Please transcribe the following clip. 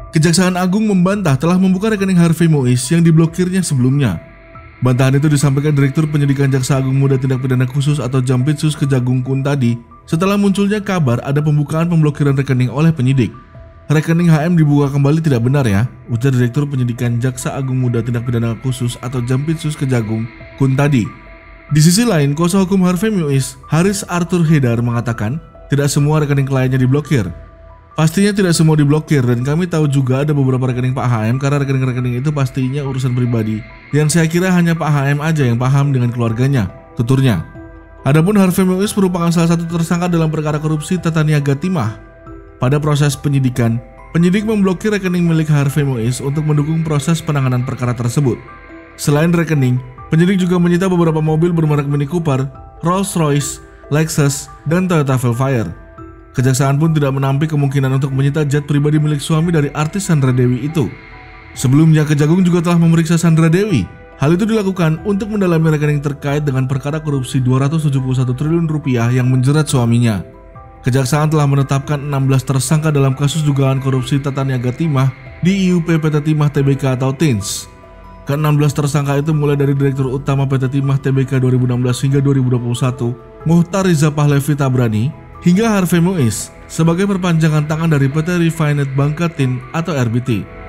Kejaksaan Agung membantah telah membuka rekening Harvey Mois yang diblokirnya sebelumnya. Bantahan itu disampaikan Direktur Penyidikan Jaksa Agung Muda Tindak Pidana Khusus atau Jampitsus Kejagung Kuntadi setelah munculnya kabar ada pembukaan pemblokiran rekening oleh penyidik. Rekening HM dibuka kembali tidak benar ya, ujar Direktur Penyidikan Jaksa Agung Muda Tindak Pidana Khusus atau Jampitsus Kejagung Kuntadi. Di sisi lain, kuasa hukum Harvey Mois, Haris Arthur Hedar mengatakan tidak semua rekening kliennya diblokir. Pastinya tidak semua diblokir dan kami tahu juga ada beberapa rekening Pak HM karena rekening-rekening itu pastinya urusan pribadi yang saya kira hanya Pak HM aja yang paham dengan keluarganya, tuturnya. Adapun Harvey Mois merupakan salah satu tersangka dalam perkara korupsi tata niaga timah. Pada proses penyidikan, penyidik memblokir rekening milik Harvey Mois untuk mendukung proses penanganan perkara tersebut. Selain rekening, penyidik juga menyita beberapa mobil bermerek Mini Cooper, Rolls-Royce, Lexus, dan Toyota Velfire. Kejaksaan pun tidak menampik kemungkinan untuk menyita jet pribadi milik suami dari artis Sandra Dewi itu. Sebelumnya, Kejagung juga telah memeriksa Sandra Dewi. Hal itu dilakukan untuk mendalami rekening terkait dengan perkara korupsi 271 triliun rupiah yang menjerat suaminya. Kejaksaan telah menetapkan 16 tersangka dalam kasus dugaan korupsi tata niaga timah di IUP PT Timah Tbk atau TINS. Ke-16 tersangka itu mulai dari Direktur Utama PT Timah Tbk 2016 hingga 2021, Muhtar Riza Pahlevi Tabrani, hingga Harvey Mois sebagai perpanjangan tangan dari PT Refinet Bangkatin atau RBT.